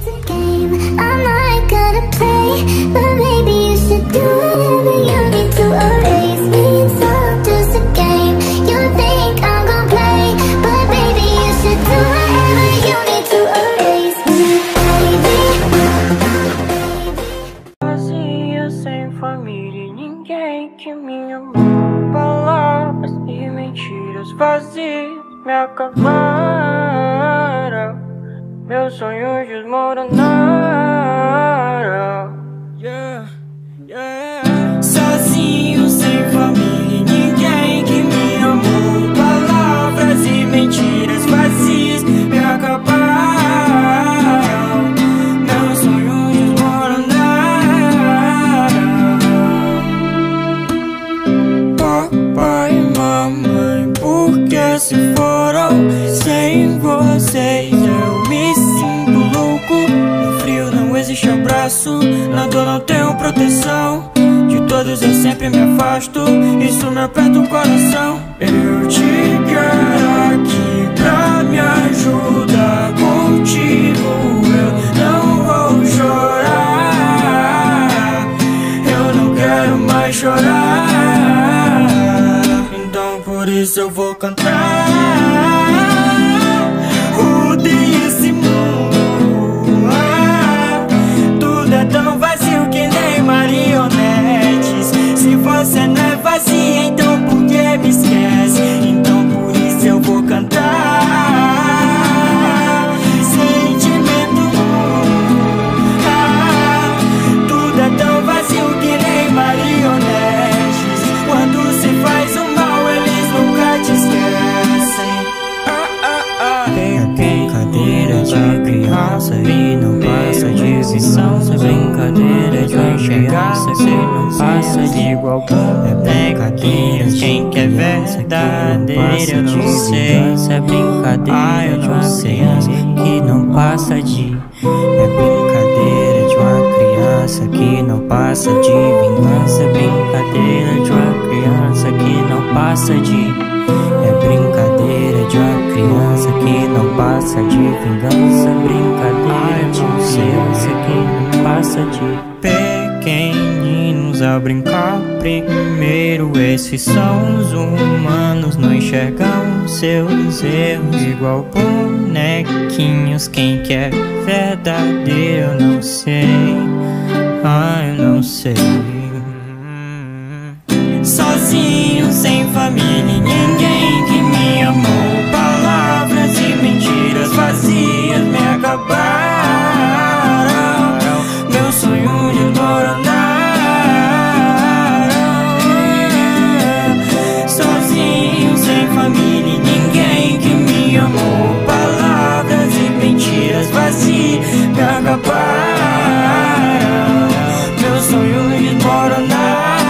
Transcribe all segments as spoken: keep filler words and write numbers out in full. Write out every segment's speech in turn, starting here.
It's a game, I'm not gonna play, but maybe you should do whatever you need to erase me. It's all just a game, you think I'm gonna play, but maybe you should do whatever you need to erase me, baby. Vazia, sem família e ninguém que me amou. Palavras e mentiras vazias me acabaram, meus sonhos desmoronaram. Yeah, yeah. Sozinho, sem família e ninguém que me amou. Palavras e mentiras vazias me acabaram, meus sonhos desmoronaram. Papai e mamãe, por que se foram? Sem vocês eu me sinto louco. No frio não existe abraço, na dor não tenho proteção. De todos eu sempre me afasto, isso me aperta o coração. Eu te quero aqui pra me ajudar. Contigo eu não vou chorar, eu não quero mais chorar. Então por isso eu vou cantar. Odeio esse mundo, ah, tudo é tão vazio que nem marionetes. Se você não é vazia, então por que me esquece? Então por isso eu vou cantar. Sentimento, ah, tudo é tão vazio que nem marionetes. Quando se faz o mal, eles nunca te esquecem. É brincadeira de criança e não passa de visão. É brincadeira de criança que não passa de igual. É brincadeira de quem quer verdadeira, eu não sei. Se é brincadeira de uma criança que não passa de. É brincadeira de uma criança que não passa de vingança. É brincadeira de uma criança que não passa de. É brincadeira de uma criança que não passa de vingança. Brincadeira de uma criança que não passa de. Pequeninos a brincar primeiro, esses são os humanos, não enxergam seus erros. Igual bonequinhos, quem quer verdadeiro eu não sei. Ah, eu não sei. Sozinho, sem família e ninguém que me amou. Palavras e mentiras vazias me acabaram, meus sonhos desmoronaram. Sozinho, sem família e ninguém que me amou. Palavras e mentiras vazias me acabaram, meus sonhos desmoronaram.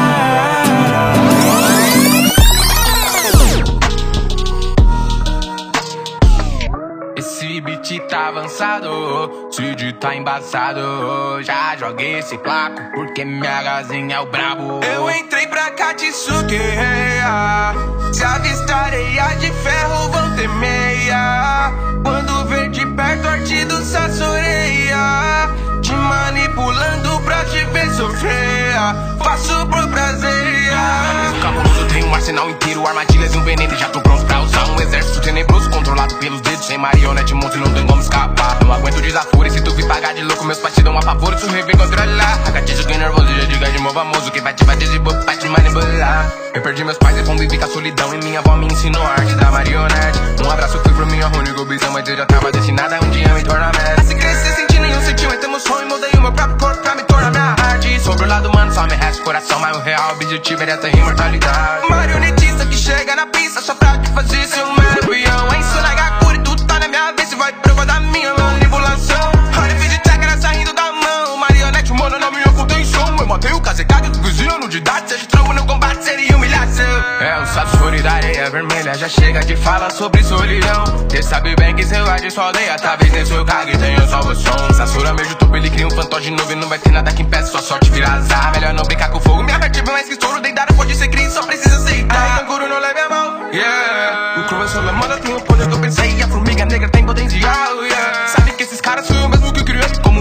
Tá avançado, o Cid tá embaçado. Já joguei esse placo porque minha gazinha é o brabo. Eu entrei pra Katsuki, se avistarei as de ferro vão ter meia. Quando ver de perto artido sassoreia, te manipulando pra te ver sofrer. Faço por prazer. Cabuloso, tenho um arsenal inteiro, armadilhas e um veneno, já tô pronto pra usar um exército tenebroso, controlado pelos dedos, sem marionete, monstro, não tem como escapar. Não aguento desaforo, e se tu vir pagar de louco, meus pais te dão um apavoro, tu rever controlar. Agate, joguei nervoso, já diga de mó famoso, que vai te bater de boca, vai te manipular. Eu perdi meus pais e convivi com a solidão, e minha avó me ensinou a arte da marionete. Um abraço foi pro minha única visão, mas eu já tava destinada a um dia me tornar mestre. Assim crescer, sentir nenhum sentimento, emoção, e mudei o meu próprio corpo pra me tornar minha arte. Sobre o lado humano só me resta o coração, mas o real objetivo é essa imortalidade. Marionetista que chega na pista só pra te fazer ser um mero peão. É isso na Gakura e tu tá na minha vez, vai prova da minha manipulação. Olha, fiz de técnica saindo da mão, marionete humana na minha contenção. Eu matei o Kazekage com quinze anos de idade, seja trovo no combate seria humilhação. É o Sasori da areia vermelha, já chega de fala sobre solidão. Cê sabe bem que seu ódio só odeia, talvez nem seu Kage tenha salvação. Sasura meio topo, ele cria um fantoche de novo e não vai ter nada que impeça sua sorte virar azar. Melhor não brincar com fogo, minha vertigo é mais que estouro. Deidara pode ser crise, só precisa aceitar. Kankuro não leve a mão, yeah. O Crow é só lamada, tem o poder que eu pensei. A formiga negra tem potencial, yeah. Sabe que esses caras são o mesmo que eu criei.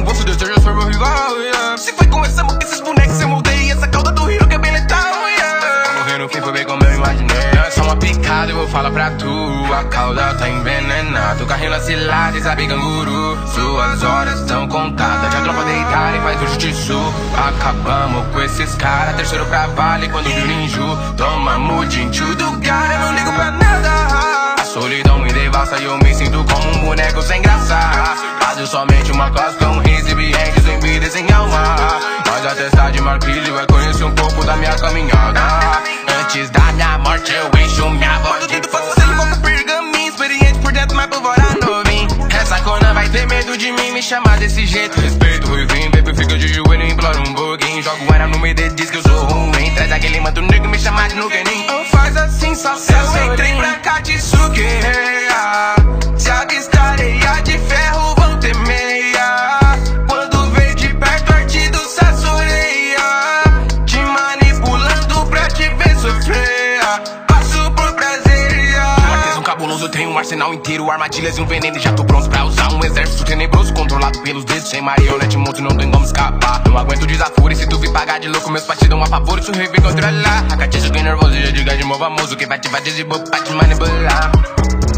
fala pra tu, a cauda tá envenenada. O carrinho na cilada e sabe canguru. Suas horas estão contadas, já tropa deitar e faz o jiu-jitsu. Acabamos com esses caras, terceiro pra vale quando viu ninju. Toma mudinho do cara, eu não ligo pra nada. A solidão me devasta e eu me sinto como um boneco sem graça. Fazio somente uma costa, um riso e ambiente sem vida e sem alma. Mas a testar de marquilho é conhecer um pouco da minha caminhada. Antes da minha morte eu encho minha bandido. Faço selo como pergaminho, experiente por dentro, mas por fora novinho. Essa cona vai ter medo de mim, me chamar desse jeito. Respeito, ruivinho, baby, fica de joelho e implora um pouquinho. Jogo era no meio dele, diz que eu sou ruim. Traz aquele manto negro, me chamar de nukenin. Não faz assim, só se eu entrei pra Katsuki. Se avistar areia de ferro, vão ter meia. Quando veio de perto, ardido, sassureia. Te manipulando pra te ver sofrer. Passo por prazer. Marquês um cabuloso, tenho um arsenal inteiro. Armadilhas e um veneno, já tô pronto pra usar um exército tenebroso, controlado pelos dedos. Sem marionete, monstro, não tem como escapar. Não aguento desaforo e se tu vir pagar de louco, meus pais te dão a favor, isso revém contra lá. A Katia, joguei nervoso, já diga de mó famoso. Quem vai te bater de boca pra te manipular.